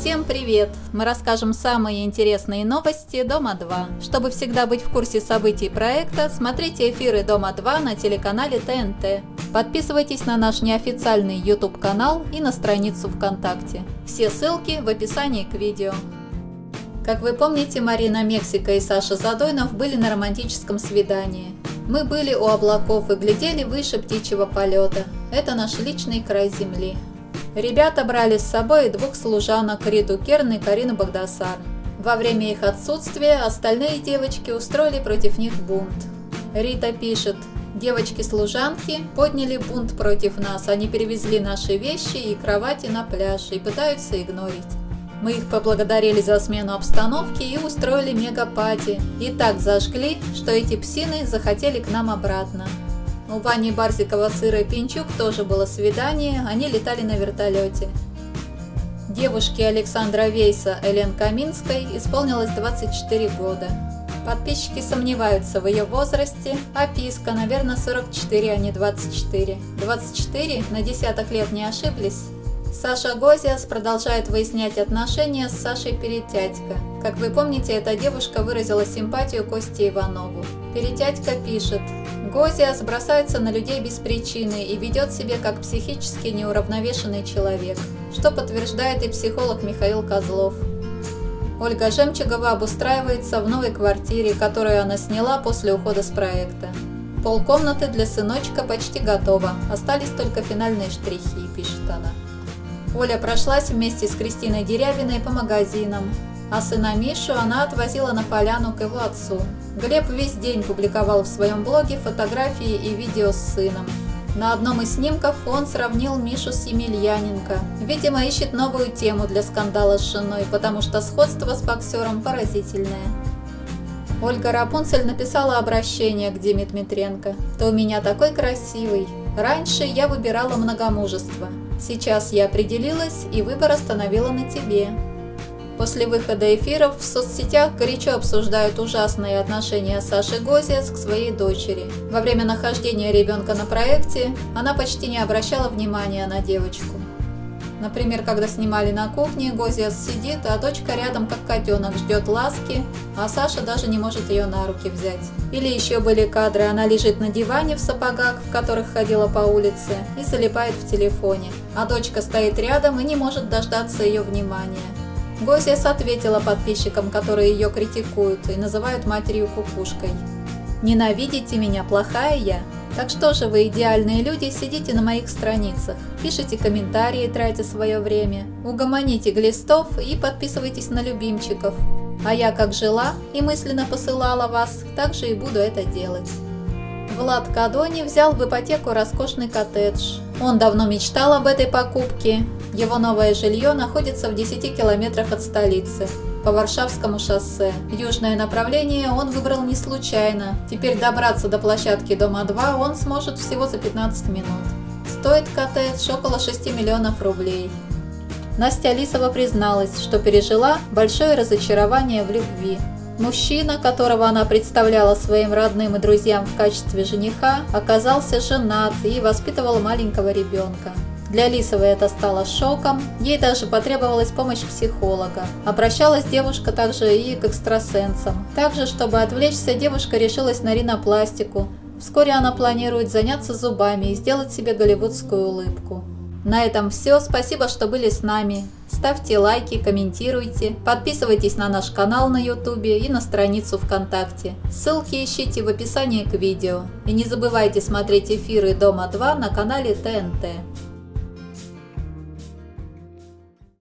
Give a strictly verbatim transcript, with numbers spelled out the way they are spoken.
Всем привет! Мы расскажем самые интересные новости Дома два. Чтобы всегда быть в курсе событий проекта, смотрите эфиры Дома два на телеканале Т Н Т. Подписывайтесь на наш неофициальный YouTube канал и на страницу ВКонтакте. Все ссылки в описании к видео. Как вы помните, Марина Мексика и Саша Задойнов были на романтическом свидании. Мы были у облаков и глядели выше птичьего полета. Это наш личный край земли. Ребята брали с собой двух служанок, Риту Керн и Карину Багдасар. Во время их отсутствия остальные девочки устроили против них бунт. Рита пишет: девочки-служанки подняли бунт против нас, они перевезли наши вещи и кровати на пляж и пытаются игнорить. Мы их поблагодарили за смену обстановки и устроили мега-пати. И так зажгли, что эти псины захотели к нам обратно. У Вани Барсикова с Ирой Пинчук тоже было свидание, они летали на вертолете. Девушке Александра Вейса, Элен Каминской, исполнилось двадцать четыре года. Подписчики сомневаются в ее возрасте, а Писка, наверное, сорок четыре, а не двадцать четыре. двадцать четыре? На десяток лет не ошиблись? Саша Гозиас продолжает выяснять отношения с Сашей Перетятько. Как вы помните, эта девушка выразила симпатию Косте Иванову. Перетятько пишет: Гозиас бросается на людей без причины и ведет себя как психически неуравновешенный человек, что подтверждает и психолог Михаил Козлов. Ольга Жемчугова обустраивается в новой квартире, которую она сняла после ухода с проекта. Полкомнаты для сыночка почти готова, остались только финальные штрихи, пишет она. Оля прошлась вместе с Кристиной Дерябиной по магазинам, а сына Мишу она отвозила на поляну к его отцу. Глеб весь день публиковал в своем блоге фотографии и видео с сыном. На одном из снимков он сравнил Мишу с Емельяненко. Видимо, ищет новую тему для скандала с женой, потому что сходство с боксером поразительное. Ольга Рапунцель написала обращение к Диме Дмитренко: «Ты у меня такой красивый. Раньше я выбирала многомужество. Сейчас я определилась, и выбор остановила на тебе». После выхода эфиров в соцсетях горячо обсуждают ужасные отношения Саши Гозиас к своей дочери. Во время нахождения ребенка на проекте она почти не обращала внимания на девочку. Например, когда снимали на кухне, Гозиас сидит, а дочка рядом как котенок ждет ласки, а Саша даже не может ее на руки взять. Или еще были кадры: она лежит на диване в сапогах, в которых ходила по улице, и залипает в телефоне, а дочка стоит рядом и не может дождаться ее внимания. Гозиас ответила подписчикам, которые ее критикуют и называют матерью-кукушкой: «Ненавидите меня, плохая я? Так что же вы, идеальные люди, сидите на моих страницах, пишите комментарии, тратя свое время, угомоните глистов и подписывайтесь на любимчиков. А я как жила и мысленно посылала вас, так же и буду это делать». Влад Кадони взял в ипотеку роскошный коттедж. Он давно мечтал об этой покупке. Его новое жилье находится в десяти километрах от столицы, по Варшавскому шоссе. Южное направление он выбрал не случайно. Теперь добраться до площадки Дома два он сможет всего за пятнадцать минут. Стоит коттедж около шести миллионов рублей. Настя Лисова призналась, что пережила большое разочарование в любви. Мужчина, которого она представляла своим родным и друзьям в качестве жениха, оказался женат и воспитывал маленького ребенка. Для Лисовой это стало шоком, ей даже потребовалась помощь психолога. Обращалась девушка также и к экстрасенсам. Также, чтобы отвлечься, девушка решилась на ринопластику. Вскоре она планирует заняться зубами и сделать себе голливудскую улыбку. На этом все, спасибо, что были с нами. Ставьте лайки, комментируйте, подписывайтесь на наш канал на YouTube и на страницу ВКонтакте. Ссылки ищите в описании к видео. И не забывайте смотреть эфиры Дома два на канале Т Н Т.